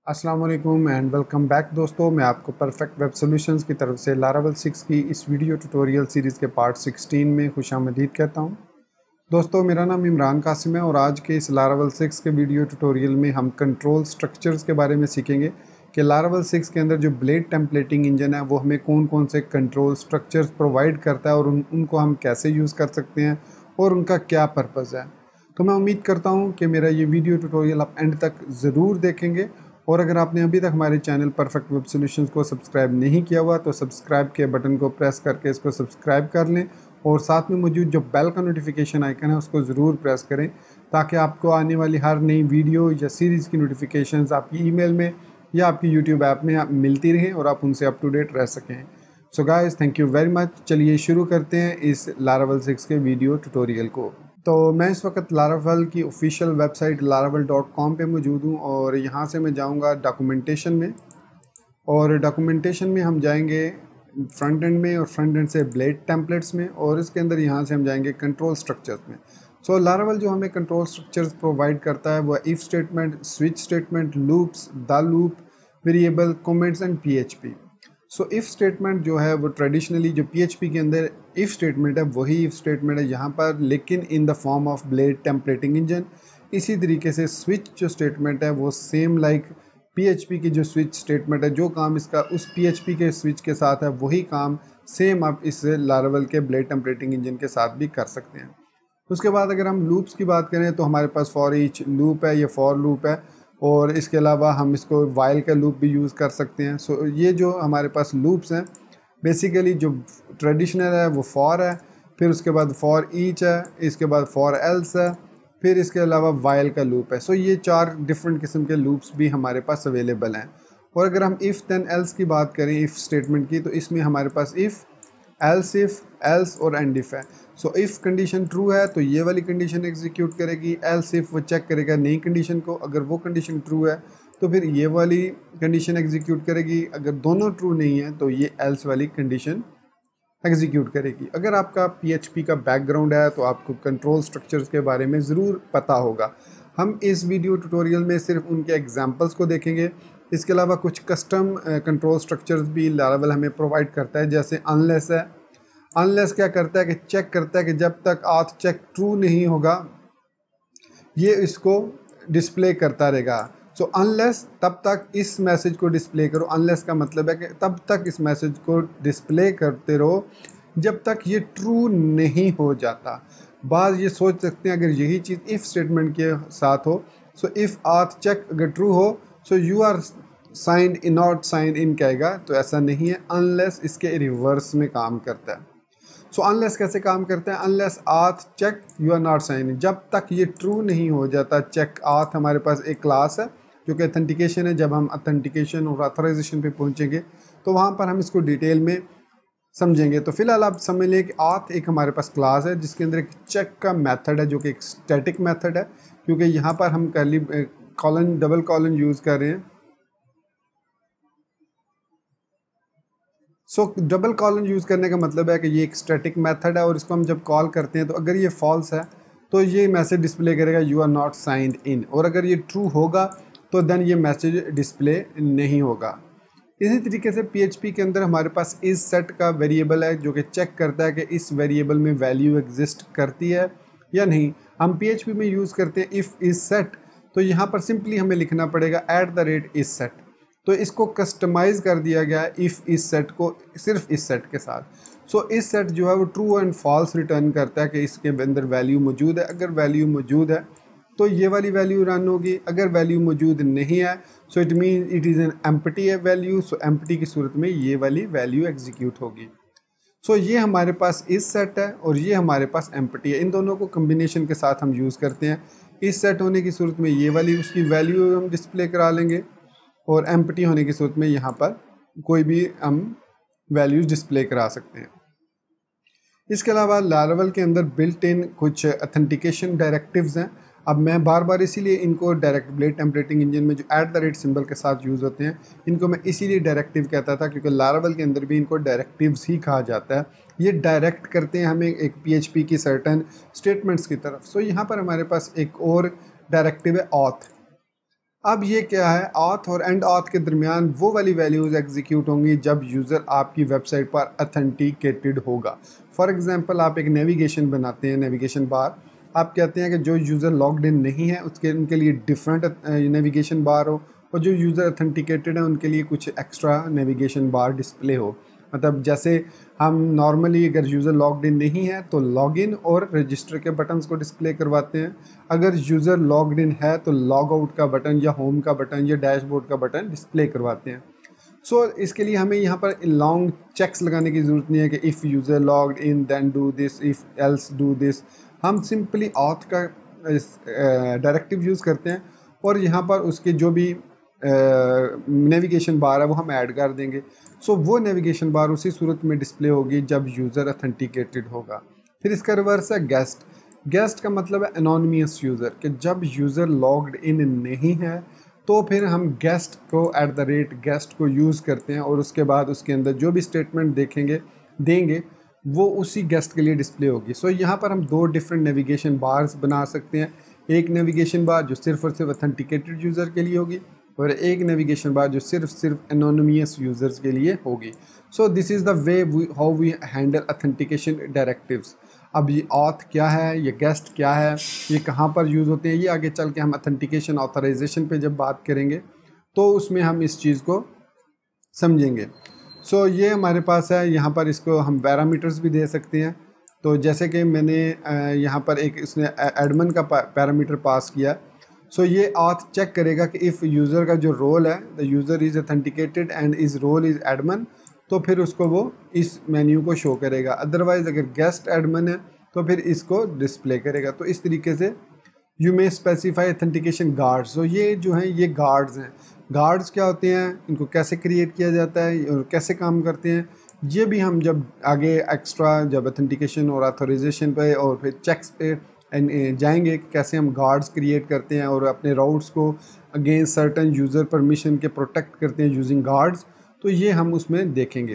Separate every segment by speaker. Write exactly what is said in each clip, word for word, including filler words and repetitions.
Speaker 1: अस्सलाम वालेकुम and welcome back दोस्तों। मैं आपको परफेक्ट वेब सॉल्यूशंस की तरफ से लारावल सिक्स की इस वीडियो ट्यूटोरियल सीरीज़ के पार्ट सिक्सटीन में खुशामदीद कहता हूं। दोस्तों, मेरा नाम इमरान कासिम है और आज के इस लारावल सिक्स के वीडियो ट्यूटोरियल में हम कंट्रोल स्ट्रक्चर्स के बारे में सीखेंगे कि लारावल सिक्स के अंदर जो ब्लेड टेम्पलेटिंग इंजन है वो हमें कौन कौन से कंट्रोल स्ट्रक्चर्स प्रोवाइड करता है और उन, उनको हम कैसे यूज़ कर सकते हैं और उनका क्या पर्पज़ है। तो मैं उम्मीद करता हूँ कि मेरा ये वीडियो ट्यूटोरियल आप एंड तक ज़रूर देखेंगे। और अगर आपने अभी तक हमारे चैनल परफेक्ट वेब सॉल्यूशंस को सब्सक्राइब नहीं किया हुआ तो सब्सक्राइब के बटन को प्रेस करके इसको सब्सक्राइब कर लें और साथ में मौजूद जो बेल का नोटिफिकेशन आइकन है उसको ज़रूर प्रेस करें ताकि आपको आने वाली हर नई वीडियो या सीरीज़ की नोटिफिकेशंस आपकी ईमेल में या आपकी यूट्यूब ऐप में आप मिलती रहें और आप उनसे अप टू डेट रह सकें। So guys, thank you very much. चलिए शुरू करते हैं इस लारावल सिक्स के वीडियो ट्यूटोरियल को। तो मैं इस वक्त लारावल की official website Laravel dot com पे मौजूद हूँ और यहाँ से मैं जाऊँगा डॉक्यूमेंटेशन में और डॉक्यूमेंटेशन में हम जाएंगे फ्रंट एंड में और फ्रंट एंड से ब्लेड टेम्पलेट्स में और इसके अंदर यहाँ से हम जाएंगे कंट्रोल स्ट्रक्चर्स में। सो so, लारावल जो हमें कंट्रोल स्ट्रक्चर्स प्रोवाइड करता है वो if statement, switch statement, loops, the loop, variable, comments and PHP. So if statement जो है वो ट्रेडिशनली जो पीएचपी के अंदर इफ़ स्टेटमेंट है वही इफ़ स्टेटमेंट है यहाँ पर, लेकिन in the form of blade templating engine. इसी तरीके से स्विच जो स्टेटमेंट है वो सेम लाइक पीएचपी की जो स्विच स्टेटमेंट है, जो काम इसका उस पीएचपी के स्विच के साथ है वही काम सेम आप इस लारावल के ब्लेड टेम्पलेटिंग इंजन के साथ भी कर सकते हैं। उसके बाद अगर हम लूप्स की बात करें तो हमारे पास फॉर ईच लूप है, ये फॉर लूप है और इसके अलावा हम इसको वाइल का लूप भी यूज़ कर सकते हैं। सो so, ये जो हमारे पास लूप्स हैं बेसिकली जो ट्रेडिशनल है वो फॉर है, फिर उसके बाद फॉर ईच है, इसके बाद फॉर एल्स है, फिर इसके अलावा वाइल का लूप है। सो so, ये चार डिफरेंट किस्म के लूप्स भी हमारे पास अवेलेबल हैं। और अगर हम इफ़ देन एल्स की बात करें इफ़ स्टेटमेंट की तो इसमें हमारे पास इफ़, एल्स इफ़, एल्स और एंड इफ़ है। So so, if condition true है तो ये वाली कंडीशन एग्जीक्यूट करेगी, एल्स इफ़ वो चेक करेगा नई कंडीशन को, अगर वो कंडीशन ट्रू है तो फिर ये वाली कंडीशन एग्जीक्यूट करेगी, अगर दोनों ट्रू नहीं है तो ये एल्स वाली कंडीशन एग्जीक्यूट करेगी। अगर आपका पीएचपी का बैकग्राउंड है तो आपको कंट्रोल स्ट्रक्चर्स के बारे में ज़रूर पता होगा। हम इस वीडियो ट्यूटोरियल में सिर्फ उनके एग्जांपल्स को देखेंगे। इसके अलावा कुछ कस्टम कंट्रोल स्ट्रक्चर्स भी लारावल हमें प्रोवाइड करता है, जैसे अनलेस है। अनलेस क्या करता है कि चेक करता है कि जब तक आथ चेक ट्रू नहीं होगा ये इसको डिस्प्ले करता रहेगा। सो अनलेस तब तक इस मैसेज को डिस्प्ले करो। अनलेस का मतलब है कि तब तक इस मैसेज को डिस्प्ले करते रहो जब तक ये ट्रू नहीं हो जाता। बाज़ ये सोच सकते हैं अगर यही चीज़ इफ़ स्टेटमेंट के साथ हो, सो इफ़ आथ चेक अगर ट्रू हो so you are signed in, not signed in कहेगा, तो ऐसा नहीं है। अनलेस इसके रिवर्स में काम करता है। सो अनलेस कैसे काम करता है? Unless auth check you are not sign in, जब तक ये ट्रू नहीं हो जाता चेक आथ। हमारे पास एक क्लास है जो कि अथेंटिकेशन है। जब हम अथेंटिकेशन और ऑथराइजेशन पे पहुंचेंगे तो वहाँ पर हम इसको डिटेल में समझेंगे। तो फिलहाल आप समझ लें कि आथ एक हमारे पास क्लास है जिसके अंदर एक चेक का मेथड है जो कि एक स्टैटिक मेथड है, क्योंकि यहाँ पर हम curly colon double colon use कर रहे हैं। सो डबल कॉलन यूज़ करने का मतलब है कि ये एक स्टैटिक मेथड है और इसको हम जब कॉल करते हैं तो अगर ये फॉल्स है तो ये मैसेज डिस्प्ले करेगा you are not signed in, और अगर ये ट्रू होगा तो देन ये मैसेज डिस्प्ले नहीं होगा। इसी तरीके से पीएचपी के अंदर हमारे पास इस सेट का वेरिएबल है जो कि चेक करता है कि इस वेरिएबल में वैल्यू एग्जिस्ट करती है या नहीं। हम पीएचपी में यूज़ करते हैं इफ़ इस सेट, तो यहाँ पर सिंपली हमें लिखना पड़ेगा at the rate is set. तो इसको कस्टमाइज़ कर दिया गया है इफ़ इस सेट को सिर्फ इस सेट के साथ। सो so, इस सेट जो है वो ट्रू एंड फॉल्स रिटर्न करता है कि इसके अंदर वैल्यू मौजूद है। अगर वैल्यू मौजूद है तो ये वाली वैल्यू रन होगी, अगर वैल्यू मौजूद नहीं है so it mean it is an empty value. So empty की सूरत में ये वाली वैल्यू एग्जीक्यूट होगी। सो so, ये हमारे पास इस सेट है और ये हमारे पास एम्प्टी है। इन दोनों को कम्बिनेशन के साथ हम यूज़ करते हैं। इस सेट होने की सूरत में ये वाली उसकी वैल्यू हम डिस्प्ले करा लेंगे और एम्प्टी होने की सूरत में यहाँ पर कोई भी हम वैल्यूज़ डिस्प्ले करा सकते हैं। इसके अलावा लारावल के अंदर बिल्ट इन कुछ अथेंटिकेशन डायरेक्टिव्स हैं। अब मैं बार बार इसीलिए इनको डायरेक्ट ब्लेड टेम्पलेटिंग इंजन में जो एट द रेट सिंबल के साथ यूज़ होते हैं इनको मैं इसीलिए डायरेक्टिव कहता था, क्योंकि लारावल के अंदर भी इनको डायरेक्टिव्स ही कहा जाता है। ये डायरेक्ट करते हैं हमें एक पीएचपी की सर्टन स्टेटमेंट्स की तरफ। सो यहाँ पर हमारे पास एक और डायरेक्टिव है ऑथ। अब ये क्या है, ऑथ और एंड ऑथ के दरमियान वो वाली वैल्यूज़ एग्जीक्यूट होंगी जब यूज़र आपकी वेबसाइट पर अथेंटिकेटेड होगा। फॉर एग्जांपल आप एक नेविगेशन बनाते हैं, नेविगेशन बार, आप कहते हैं कि जो यूज़र लॉग्ड इन नहीं है उसके उनके लिए डिफरेंट नेविगेशन बार हो, और जो यूज़र अथेंटिकेटेड है उनके लिए कुछ एक्स्ट्रा नेविगेशन बार डिस्प्ले हो। मतलब जैसे हम नॉर्मली अगर यूज़र लॉग्ड इन नहीं है तो लॉगिन और रजिस्टर के बटन्स को डिस्प्ले करवाते हैं, अगर यूज़र लॉग्ड इन है तो लॉग आउट का बटन या होम का बटन या डैशबोर्ड का बटन डिस्प्ले करवाते हैं। सो so, इसके लिए हमें यहाँ पर लॉन्ग चेक्स लगाने की ज़रूरत नहीं है कि if user logged in then do this, if else do this. हम सिंपली ऑथ का डायरेक्टिव यूज़ करते हैं और यहाँ पर उसके जो भी नेविगेशन uh, बार है वो हम ऐड कर देंगे। सो so, वो नेविगेशन बार उसी सूरत में डिस्प्ले होगी जब यूज़र अथेंटिकेटेड होगा। फिर इसका रिवर्स है गेस्ट। गेस्ट का मतलब है एनोनिमस यूज़र, कि जब यूज़र लॉग्ड इन नहीं है तो फिर हम गेस्ट को एट द रेट गेस्ट को यूज़ करते हैं और उसके बाद उसके अंदर जो भी स्टेटमेंट देखेंगे देंगे वो उसी गेस्ट के लिए डिस्प्ले होगी। सो so, यहाँ पर हम दो डिफरेंट नेविगेशन बार्स बना सकते हैं, एक नेविगेशन बार जो सिर्फ और सिर्फ अथेंटिकेटेड यूज़र के लिए होगी और एक नेविगेशन बार जो सिर्फ सिर्फ एनोनिमस यूज़र्स के लिए होगी। So this is the way we how we handle authentication directives. अब ये ऑथ क्या है, ये गेस्ट क्या है, ये कहाँ पर यूज़ होते हैं, ये आगे चल के हम अथेंटिकेशन ऑथराइजेशन पे जब बात करेंगे तो उसमें हम इस चीज़ को समझेंगे। सो so, ये हमारे पास है, यहाँ पर इसको हम पैरामीटर्स भी दे सकते हैं। तो जैसे कि मैंने यहाँ पर एक इसने एडमिन का पैरामीटर पास किया। सो so, ये ऑथ चेक करेगा कि इफ़ यूज़र का जो रोल है, the user is authenticated and is role is admin, तो फिर उसको वो इस मेन्यू को शो करेगा। अदरवाइज़ अगर गेस्ट एडमिन है तो फिर इसको डिस्प्ले करेगा। तो इस तरीके से you may specify authentication guards. तो ये जो हैं ये गार्ड्स हैं। गार्ड्स क्या होते हैं, इनको कैसे क्रिएट किया जाता है और कैसे काम करते हैं, ये भी हम जब आगे एक्स्ट्रा जब अथेंटिकेशन और ऑथराइजेशन पे और फिर चेक्स पे जाएंगे कैसे हम गार्ड्स क्रिएट करते हैं और अपने राउट्स को अगेंस्ट सर्टन यूज़र परमिशन के प्रोटेक्ट करते हैं यूजिंग गार्ड्स, तो ये हम उसमें देखेंगे।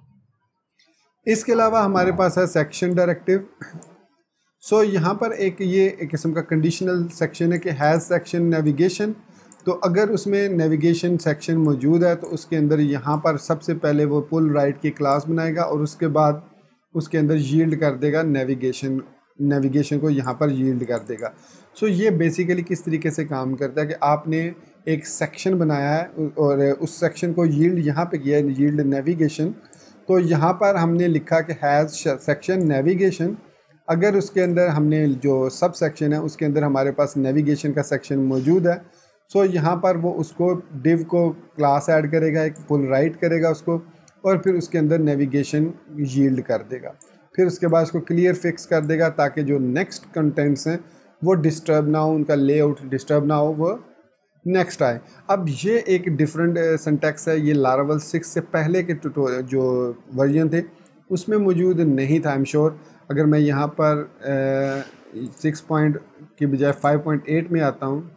Speaker 1: इसके अलावा हमारे पास है सेक्शन डायरेक्टिव। सो यहाँ पर एक ये एक किस्म का कंडीशनल सेक्शन है कि हैज़ सेक्शन नेविगेशन। तो अगर उसमें नेविगेशन सेक्शन मौजूद है तो उसके अंदर यहाँ पर सबसे पहले वो पुल राइट की क्लास बनाएगा और उसके बाद उसके अंदर यील्ड कर देगा नेविगेशन नेविगेशन को यहाँ पर यील्ड कर देगा। सो so, ये बेसिकली किस तरीके से काम करता है कि आपने एक सेक्शन बनाया है और उस सेक्शन को यील्ड यहाँ पे किया है, यील्ड नेविगेशन। तो यहाँ पर हमने लिखा कि हैज़ सेक्शन नेविगेशन। अगर उसके अंदर हमने जो सब सेक्शन है उसके अंदर हमारे पास नेविगेशन का सेक्शन मौजूद है, सो so, यहाँ पर वो उसको डिव को क्लास ऐड करेगा, एक पुल राइट करेगा उसको और फिर उसके अंदर नेविगेशन यील्ड कर देगा। फिर उसके बाद उसको क्लियर फिक्स कर देगा ताकि जो नेक्स्ट कंटेंट्स हैं वो डिस्टर्ब ना हो, उनका लेआउट डिस्टर्ब ना हो, वो नेक्स्ट आए। अब ये एक डिफरेंट सिंटैक्स है, ये लारावल सिक्स से पहले के ट्यूटोरियल जो वर्जन थे उसमें मौजूद नहीं था। आई एम श्योर अगर मैं यहाँ पर सिक्स पॉइंट की बजाय फाइव पॉइंट एट में आता हूँ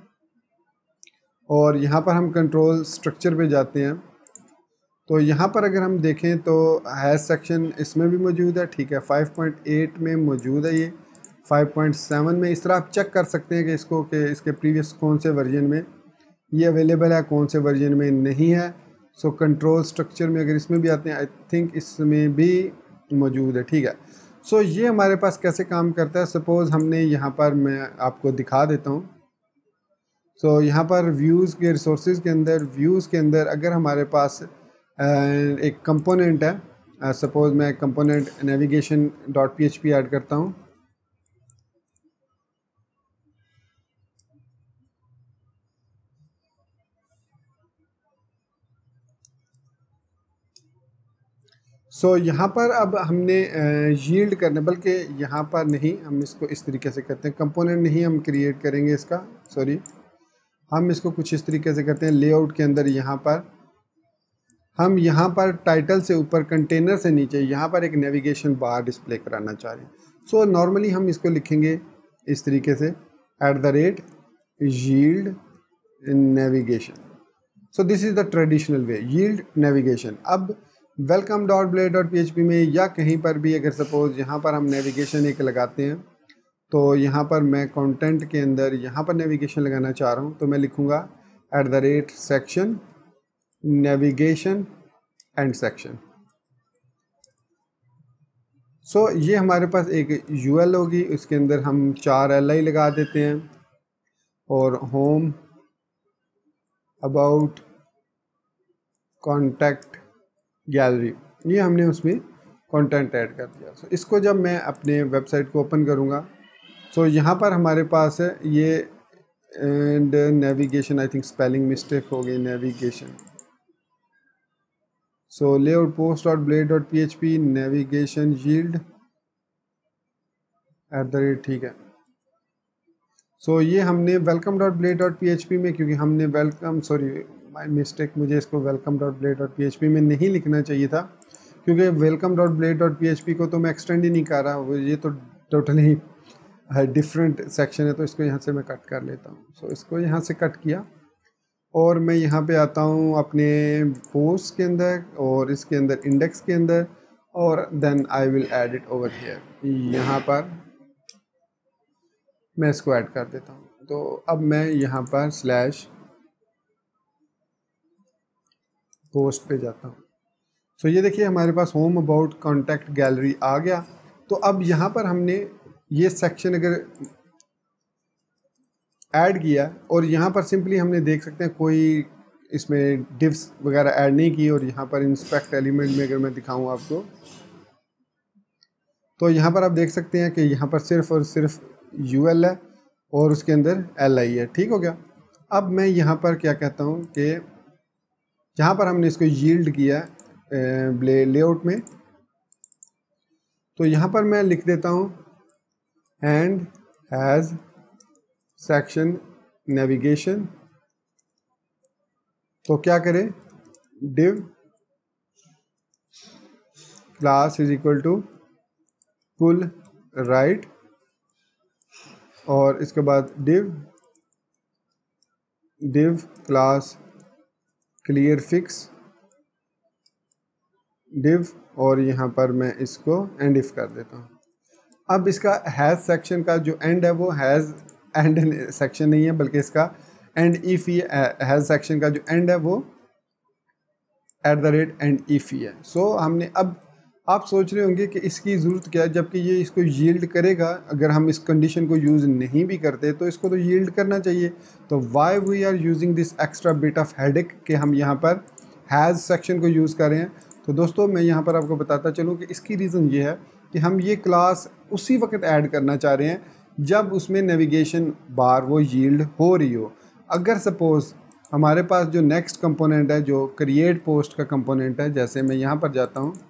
Speaker 1: और यहाँ पर हम कंट्रोल स्ट्रक्चर पे जाते हैं तो यहाँ पर अगर हम देखें तो हैज़ सेक्शन इसमें भी मौजूद है, ठीक है, फाइव पॉइंट एट में मौजूद है, ये फाइव पॉइंट सेवन में। इस तरह आप चेक कर सकते हैं कि इसको कि इसके प्रीवियस कौन से वर्जन में ये अवेलेबल है, कौन से वर्जन में नहीं है। सो कंट्रोल स्ट्रक्चर में अगर इसमें भी आते हैं, आई थिंक इसमें भी मौजूद है, ठीक है। सो so, ये हमारे पास कैसे काम करता है, सपोज़ हमने यहाँ पर मैं आपको दिखा देता हूँ। सो so, यहाँ पर व्यूज़ के रिसोर्सेज के अंदर व्यूज़ के अंदर अगर हमारे पास एक कंपोनेंट है, सपोज़ मैं component navigation dot P H P add करता हूँ। सो so, यहाँ पर अब हमने यील्ड करने, बल्कि यहाँ पर नहीं, हम इसको इस तरीके से करते हैं, कंपोनेंट नहीं हम क्रिएट करेंगे इसका, सॉरी, हम इसको कुछ इस तरीके से करते हैं। लेआउट के अंदर यहाँ पर हम यहाँ पर टाइटल से ऊपर कंटेनर से नीचे यहाँ पर एक नेविगेशन बार डिस्प्ले कराना चाह रहे हैं। सो नॉर्मली हम इसको लिखेंगे इस तरीके से, at the rate yield navigation. So this is the traditional way, yield navigation. अब welcome dot blade dot P H P में या कहीं पर भी अगर सपोज़ यहाँ पर हम नेविगेशन एक लगाते हैं तो यहाँ पर मैं कंटेंट के अंदर यहाँ पर नेविगेशन लगाना चाह रहा हूँ तो मैं लिखूँगा at the rate section navigation end section. So ये हमारे पास एक यूएल होगी, उसके अंदर हम चार एल आई लगा देते हैं और होम, अबाउट, कॉन्टैक्ट, गैलरी, ये हमने उसमें कंटेंट ऐड कर दिया। सो so, इसको जब मैं अपने वेबसाइट को ओपन करूँगा, सो so, यहाँ पर हमारे पास है ये end navigation, I think spelling mistake हो गई, navigation. So layout post dot blade dot P H P navigation yield at the rate, ठीक है। सो so, ये हमने welcome dot blade dot P H P में, क्योंकि हमने वेलकम, सॉरी माई मिस्टेक, मुझे इसको welcome dot blade dot P H P में नहीं लिखना चाहिए था, क्योंकि welcome dot blade dot P H P को तो मैं एक्सटेंड ही नहीं कर रहा, वो ये तो टोटली डिफरेंट सेक्शन है, तो इसको यहाँ से मैं कट कर लेता हूँ। सो so, इसको यहाँ से कट किया और मैं यहाँ पे आता हूँ अपने पोस्ट के अंदर और इसके अंदर इंडेक्स के अंदर, और then I will add it over here. यहाँ पर मैं इसको ऐड कर देता हूँ। तो अब मैं यहाँ पर स्लैश पोस्ट पे जाता हूँ। सो so, ये देखिए हमारे पास होम, अबाउट, कॉन्टैक्ट, गैलरी आ गया। तो अब यहाँ पर हमने ये सेक्शन अगर ऐड किया और यहाँ पर सिंपली हमने देख सकते हैं कोई इसमें डिव्स वगैरह ऐड नहीं की, और यहाँ पर इंस्पेक्ट एलिमेंट में अगर मैं दिखाऊँ आपको, तो यहाँ पर आप देख सकते हैं कि यहाँ पर सिर्फ और सिर्फ यूएल है और उसके अंदर एल आई है। ठीक हो गया। अब मैं यहाँ पर क्या कहता हूँ कि जहाँ पर हमने इसको यील्ड किया लेआउट में, तो यहाँ पर मैं लिख देता हूँ एंड हैज़ सेक्शन नेविगेशन। तो क्या करें, div class is equal to pull right, और इसके बाद div div class clear fix div, और यहाँ पर मैं इसको एंड इफ कर देता हूँ। अब इसका हैज़ सेक्शन का जो एंड है वो हैज़ एंड सेक्शन नहीं है, बल्कि इसका एंड इफ ही हैज़ सेक्शन का जो एंड है वो at the rate end if ही है। सो so, हमने, अब आप सोच रहे होंगे कि इसकी ज़रूरत क्या है, जबकि ये इसको यील्ड करेगा। अगर हम इस कंडीशन को यूज़ नहीं भी करते तो इसको तो यील्ड करना चाहिए। तो why we are using this extra bit of headache कि हम यहाँ पर हैज़ सेक्शन को यूज़ कर रहे हैं। तो दोस्तों मैं यहाँ पर आपको बताता चलूँ कि इसकी रीज़न ये है कि हम ये क्लास उसी वक्त ऐड करना चाह रहे हैं जब उसमें नेविगेशन बार वो यील्ड हो रही हो। अगर सपोज़ हमारे पास जो नेक्स्ट कंपोनेंट है, जो क्रिएट पोस्ट का कंपोनेंट है, जैसे मैं यहाँ पर जाता हूँ,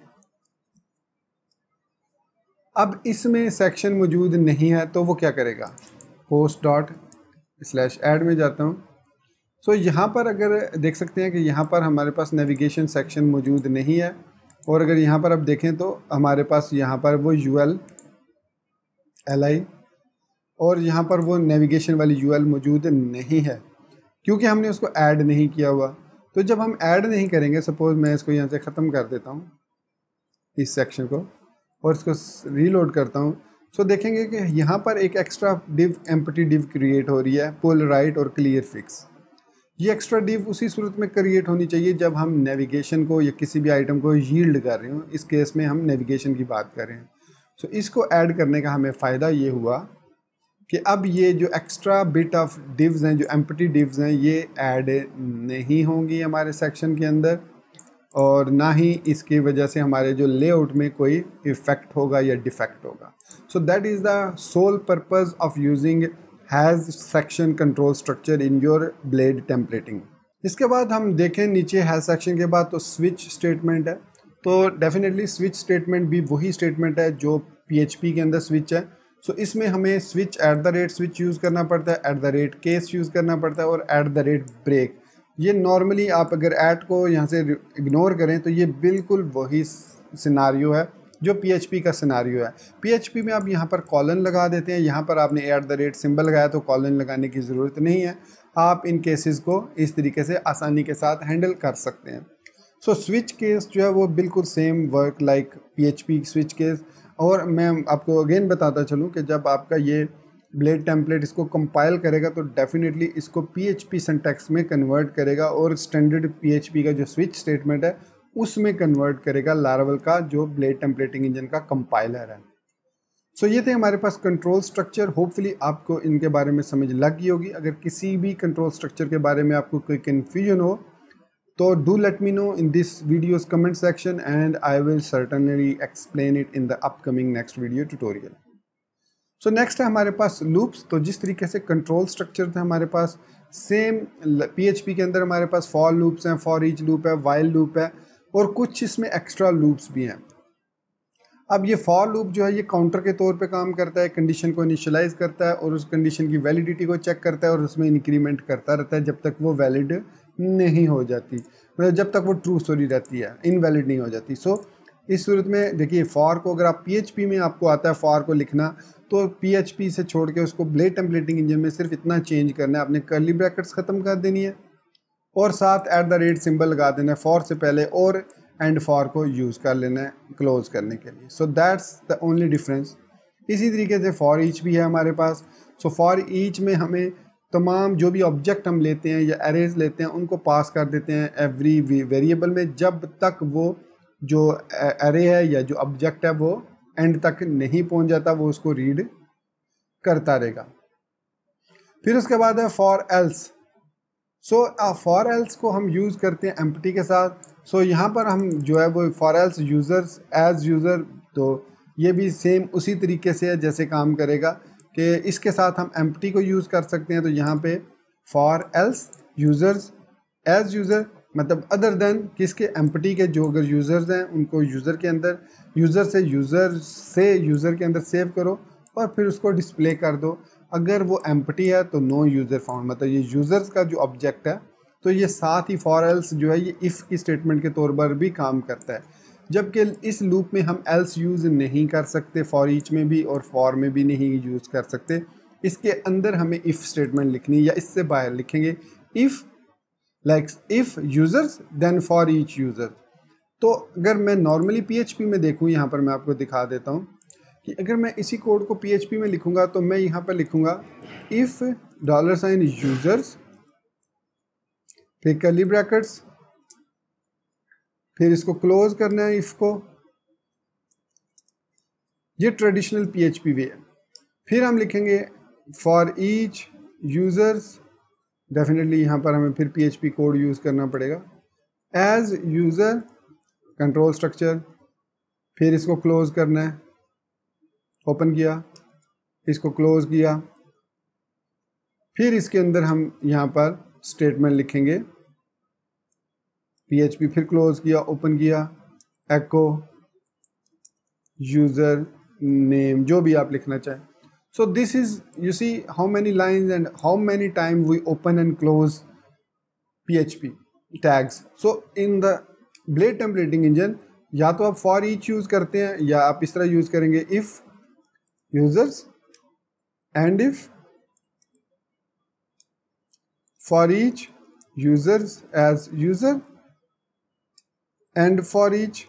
Speaker 1: अब इसमें सेक्शन मौजूद नहीं है, तो वो क्या करेगा, पोस्ट डॉट स्लैश ऐड में जाता हूँ। सो so, यहाँ पर अगर देख सकते हैं कि यहाँ पर हमारे पास नेविगेशन सेक्शन मौजूद नहीं है, और अगर यहाँ पर आप देखें तो हमारे पास यहाँ पर वो यूएल एल आई और यहाँ पर वो नेविगेशन वाली यूएल मौजूद नहीं है, क्योंकि हमने उसको ऐड नहीं किया हुआ। तो जब हम ऐड नहीं करेंगे, सपोज मैं इसको यहाँ से ख़त्म कर देता हूँ इस सेक्शन को और इसको रीलोड करता हूँ, सो देखेंगे कि यहाँ पर एक extra div empty div create हो रही है, पुल राइट और क्लियर फिक्स। ये एक्स्ट्रा डिव उसी सूरत में क्रिएट होनी चाहिए जब हम नेविगेशन को या किसी भी आइटम को यील्ड कर रहे हो। इस केस में हम नेविगेशन की बात कर रहे हैं। सो so, इसको ऐड करने का हमें फ़ायदा ये हुआ कि अब ये जो एक्स्ट्रा बिट ऑफ डिव्स हैं, जो एम्प्टी डिव्स हैं, ये ऐड नहीं होंगी हमारे सेक्शन के अंदर, और ना ही इसकी वजह से हमारे जो लेआउट में कोई इफेक्ट होगा या डिफेक्ट होगा। So that is the sole purpose of using has section control structure in your blade templating. इसके बाद हम देखें नीचे हैज़ सेक्शन के बाद तो स्विच स्टेटमेंट है। तो डेफिनेटली स्विच स्टेटमेंट भी वही स्टेटमेंट है जो पीएचपी के अंदर स्विच है। सो so, इसमें हमें switch at the rate switch use करना पड़ता है, at the rate case use करना पड़ता है, और एट द रेट ब्रेक। ये नॉर्मली आप अगर ऐट को यहाँ से इग्नोर करें तो ये बिल्कुल वही सिनारियो है जो पीएचपी का सिनारियो है। पीएचपी में आप यहाँ पर कॉलन लगा देते हैं, यहाँ पर आपने एट द रेट सिंबल लगाया तो कॉलन लगाने की ज़रूरत नहीं है। आप इन केसेस को इस तरीके से आसानी के साथ हैंडल कर सकते हैं। सो स्विच केस जो है वो बिल्कुल same work like PHP switch case. और मैं आपको अगेन बताता चलूँ कि जब आपका ये ब्लेड टेम्पलेट इसको कंपाइल करेगा तो डेफिनेटली इसको पीएचपी सिंटैक्स में कन्वर्ट करेगा और स्टैंडर्ड पीएचपी का जो स्विच स्टेटमेंट है उसमें कन्वर्ट करेगा लारावेल का जो ब्लेड टेम्पलेटिंग इंजन का कंपाइलर है। सो so, ये थे हमारे पास कंट्रोल स्ट्रक्चर। होपफुली आपको इनके बारे में समझ लग गई होगी। अगर किसी भी कंट्रोल स्ट्रक्चर के बारे में आपको कोई कन्फ्यूजन हो तो do let me know in this videos comment section and I will certainly explain it in the upcoming next video tutorial. So next है हमारे पास लूप्स। तो जिस तरीके से कंट्रोल स्ट्रक्चर थे हमारे पास, सेम पीएचपी के अंदर हमारे पास फॉर लूप्स हैं, फॉर ईच लूप है, वाइल लूप है और कुछ इसमें एक्स्ट्रा लूप्स भी हैं। अब ये फॉर लूप जो है ये काउंटर के तौर पे काम करता है, कंडीशन को इनिशियलाइज करता है और उस कंडीशन की वैलिडिटी को चेक करता है और उसमें इंक्रीमेंट करता रहता है जब तक वो वैलिड नहीं हो जाती, मतलब जब तक वो ट्रू स्टोरी रहती है, इनवैलिड नहीं हो जाती। सो so, इस सूरत में देखिए फॉर को अगर आप पीएचपी में आपको आता है फॉर को लिखना तो पीएचपी से छोड़ के उसको ब्लेड टेम्पलेटिंग इंजन में सिर्फ इतना चेंज करना है, आपने कर्ली ब्रैकेट्स ख़त्म कर देनी है और साथ एट द रेट सिंबल लगा देना है फॉर से पहले और एंड फॉर को यूज़ कर लेना है क्लोज करने के लिए। So that's the only difference. इसी तरीके से फॉर ईच भी है हमारे पास। सो फॉर ईच में हमें तमाम जो भी ऑब्जेक्ट हम लेते हैं या एरेज लेते हैं उनको पास कर देते हैं एवरी वेरिएबल में जब तक वो जो एरे है या जो ऑब्जेक्ट है वो एंड तक नहीं पहुंच जाता, वो उसको रीड करता रहेगा। फिर उसके बाद है for else. So for else को हम यूज़ करते हैं एम्प्टी के साथ। सो so, यहाँ पर हम जो है वो for else users as user, तो ये भी सेम उसी तरीके से है जैसे काम करेगा कि इसके साथ हम एम्प्टी को यूज़ कर सकते हैं। तो यहाँ पे for else users as user मतलब अदर देन किसके, एम्प्टी के जो अगर यूज़र्स हैं उनको यूज़र के अंदर, यूज़र से यूज़र से यूज़र के अंदर सेव करो और फिर उसको डिस्प्ले कर दो। अगर वो एम्प्टी है तो नो यूज़र फाउंड, मतलब ये यूज़र्स का जो ऑब्जेक्ट है। तो ये साथ ही फॉर एल्स जो है ये इफ़ की स्टेटमेंट के तौर पर भी काम करता है, जबकि इस लूप में हम एल्स यूज़ नहीं कर सकते, फॉर ईच में भी और फॉर में भी नहीं यूज़ कर सकते। इसके अंदर हमें इफ़ स्टेटमेंट लिखनी या इससे बाहर लिखेंगे if, like if users then for each user. तो अगर मैं नॉर्मली पीएचपी में देखूँ, यहाँ पर मैं आपको दिखा देता हूँ कि अगर मैं इसी कोड को पीएचपी में लिखूँगा तो मैं यहाँ पर लिखूँगा इफ़ डॉलर साइन यूज़र्स फिर कर्ली ब्रैकेट्स, फिर इसको क्लोज करना है इफ़ को। ये ट्रेडिशनल पीएचपी वे है। फिर हम लिखेंगे फॉर ईच यूज़र्स, डेफिनेटली यहाँ पर हमें फिर पीएचपी कोड यूज़ करना पड़ेगा एज यूज़र कंट्रोल स्ट्रक्चर, फिर इसको क्लोज करना है, ओपन किया, इसको क्लोज किया, फिर इसके अंदर हम यहाँ पर स्टेटमेंट लिखेंगे पीएचपी, फिर क्लोज किया, ओपन किया, एको यूज़र नेम जो भी आप लिखना चाहें। So this is you see how many lines and how many time we open and close PHP tags. So in the blade templating engine या तो आप फॉर ईच यूज़ करते हैं या आप इस तरह यूज़ करेंगे if users end if for each users as user end for each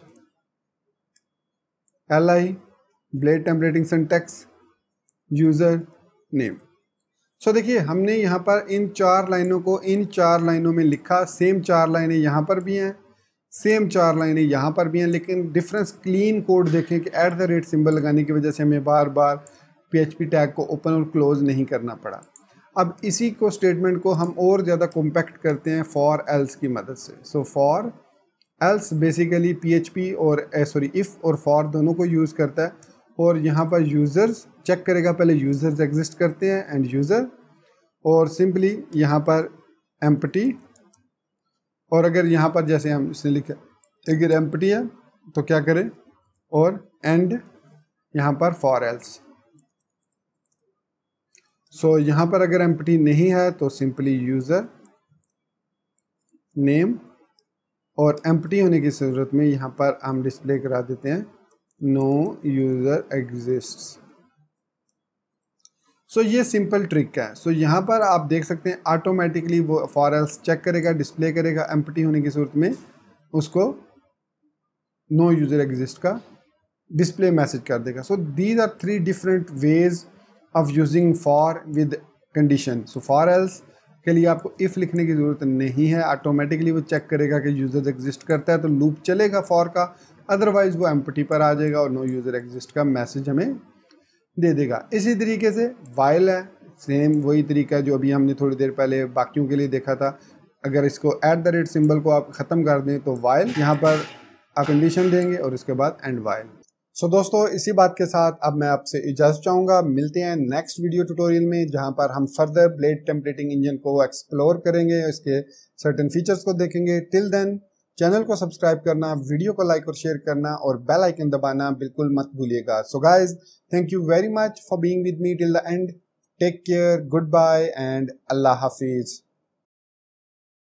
Speaker 1: L I blade templating syntax user name. So देखिए हमने यहाँ पर इन चार लाइनों को इन चार लाइनों में लिखा, सेम चार लाइनें यहाँ पर भी हैं, सेम चार लाइनें यहाँ पर भी हैं, लेकिन डिफरेंस क्लीन कोड देखें कि एट द रेट सिंबल लगाने की वजह से हमें बार बार पीएचपी टैग को ओपन और क्लोज नहीं करना पड़ा। अब इसी को स्टेटमेंट को हम और ज़्यादा कॉम्पैक्ट करते हैं फॉर एल्स की मदद से। So for else basically PHP और सॉरी इफ़ और फॉर दोनों को यूज़ करता है और यहाँ पर यूज़र्स चेक करेगा, पहले यूज़र्स एग्जिस्ट करते हैं एंड यूज़र, और सिंपली यहाँ पर एम्प्टी, और अगर यहाँ पर जैसे हम इसने लिखा अगर एम्प्टी है तो क्या करें और एंड यहाँ पर फॉर एल्स। सो यहाँ पर अगर एम्प्टी नहीं है तो सिंपली यूज़र नेम, और एम्प्टी होने की ज़रूरत में यहाँ पर हम डिस्प्ले करा देते हैं no user exists. So so, ये सिंपल ट्रिक है। सो so, यहाँ पर आप देख सकते हैं ऑटोमेटिकली वो फॉर एल्स चेक करेगा, डिस्प्ले करेगा, एम्प्टी होने की सूरत में उसको नो यूज़र एग्जिस्ट का डिस्प्ले मैसेज कर देगा। So these are three different ways of using for with condition. So for else के लिए आपको इफ़ लिखने की ज़रूरत नहीं है, ऑटोमेटिकली वो चेक करेगा कि यूज़र एग्जिस्ट करता है तो लूप चलेगा फॉर का, अदरवाइज़ वो एम्प्टी पर आ जाएगा और नो यूज़र एग्जिस्ट का मैसेज हमें दे देगा। इसी तरीके से वाइल है, सेम वही तरीका है जो अभी हमने थोड़ी देर पहले बाकियों के लिए देखा था। अगर इसको एट द रेट सिंबल को आप ख़त्म कर दें तो वाइल, यहाँ पर आप कंडीशन देंगे और इसके बाद एंड वाइल। सो so, दोस्तों इसी बात के साथ अब मैं आपसे इजाज़त चाहूँगा। मिलते हैं नेक्स्ट वीडियो ट्यूटोरियल में, जहाँ पर हम फर्दर ब्लेड टेम्पलेटिंग इंजन को एक्सप्लोर करेंगे, इसके सर्टेन फीचर्स को देखेंगे। टिल देन चैनल को सब्सक्राइब करना, वीडियो को लाइक और शेयर करना और बेल आइकन दबाना बिल्कुल मत भूलिएगा। So guys, thank you very much for being with me till the end. Take care, good bye and अल्लाह हाफिज़।